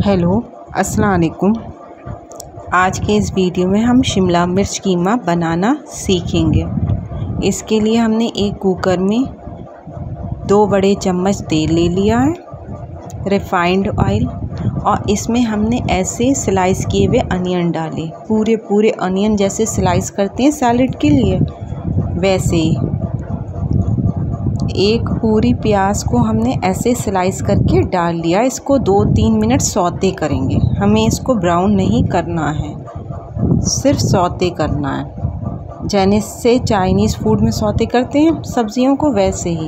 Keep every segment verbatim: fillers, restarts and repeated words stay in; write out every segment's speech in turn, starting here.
Hello अस्सलाम वालेकुम। आज के इस वीडियो में हम शिमला मिर्च कीमा बनाना सीखेंगे। इसके लिए हमने एक कुकर में दो बड़े चम्मच तेल ले लिया है, रिफाइंड ऑयल, और इसमें हमने ऐसे स्लाइस किए हुए अनियन डाले। पूरे पूरे अनियन जैसे स्लाइस करते हैं सैलेड के लिए, वैसे ही एक पूरी प्याज को हमने ऐसे स्लाइस करके डाल लिया। इसको दो तीन मिनट सौते करेंगे। हमें इसको ब्राउन नहीं करना है, सिर्फ सौते करना है, जैसे चाइनीज़ फूड में सौते करते हैं सब्जियों को, वैसे ही।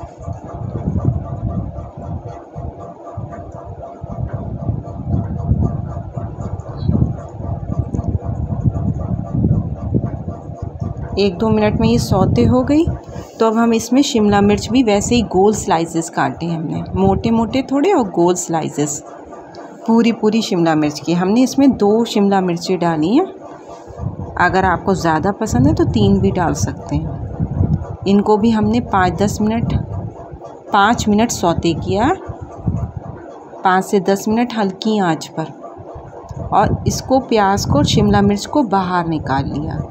एक दो मिनट में ये सौते हो गई, तो अब हम इसमें शिमला मिर्च भी वैसे ही गोल स्लाइसेस काटे हमने, मोटे मोटे थोड़े और गोल स्लाइसेस। पूरी पूरी शिमला मिर्च की हमने इसमें दो शिमला मिर्ची डाली हैं। अगर आपको ज़्यादा पसंद है तो तीन भी डाल सकते हैं। इनको भी हमने पाँच दस मिनट पाँच मिनट सौते किया, पाँच से दस मिनट हल्की आंच पर, और इसको प्याज को शिमला मिर्च को बाहर निकाल लिया।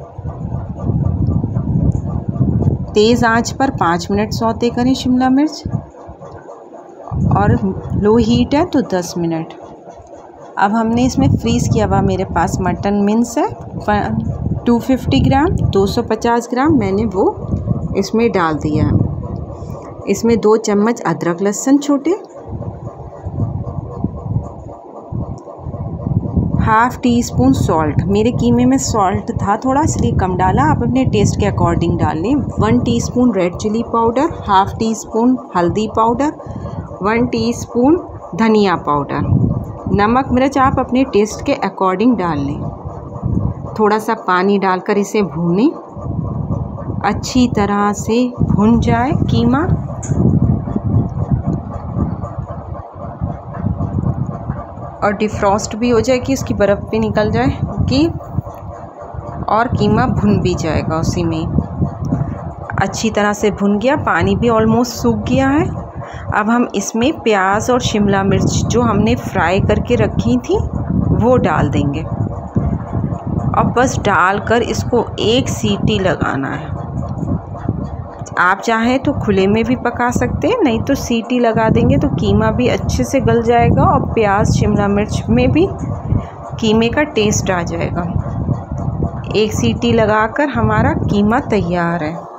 तेज़ आंच पर पाँच मिनट सौते करें शिमला मिर्च, और लो हीट है तो दस मिनट। अब हमने इसमें फ्रीज़ किया हुआ, मेरे पास मटन मिन्स है दो सौ पचास ग्राम दो सौ पचास ग्राम मैंने वो इसमें डाल दिया। इसमें दो चम्मच अदरक लहसुन छोटे, हाफ़ टी स्पून सॉल्ट। मेरे कीमे में सॉल्ट था थोड़ा, इसलिए कम डाला, आप अपने टेस्ट के अकॉर्डिंग डाल लें। One teaspoon red chilli powder, half teaspoon हल्दी पाउडर, वन टीस्पून धनिया पाउडर। नमक मिर्च आप अपने टेस्ट के अकॉर्डिंग डाल लें। थोड़ा सा पानी डालकर इसे भूनें, अच्छी तरह से भुन जाए कीमा। और डिफ्रॉस्ट भी हो जाए कि इसकी बर्फ़ भी निकल जाए कि, और कीमा भुन भी जाएगा उसी में। अच्छी तरह से भुन गया, पानी भी ऑलमोस्ट सूख गया है। अब हम इसमें प्याज और शिमला मिर्च जो हमने फ्राई करके रखी थी वो डाल देंगे, और बस डालकर इसको एक सीटी लगाना है। आप चाहें तो खुले में भी पका सकते हैं, नहीं तो सीटी लगा देंगे तो कीमा भी अच्छे से गल जाएगा, और प्याज शिमला मिर्च में भी कीमे का टेस्ट आ जाएगा। एक सीटी लगाकर हमारा कीमा तैयार है।